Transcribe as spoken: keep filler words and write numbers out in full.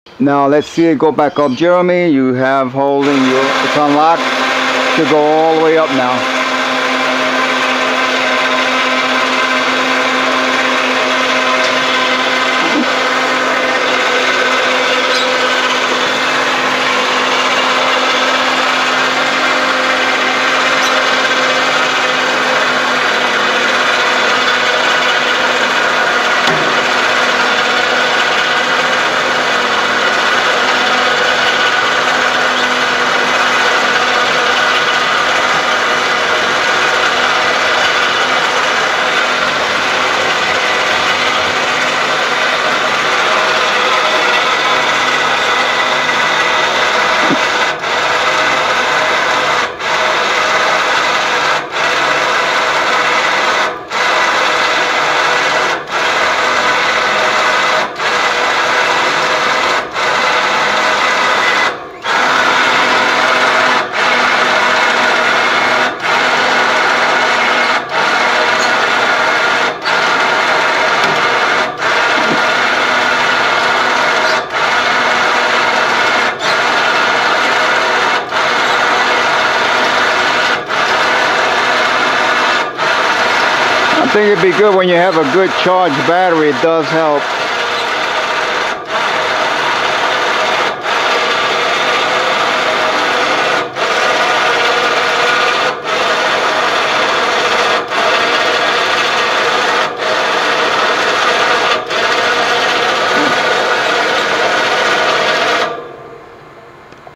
Now let's see it go back up. Jeremy, you have holding your, it's unlocked. Should go all the way up now. I think it'd be good when you have a good charged battery. It does help.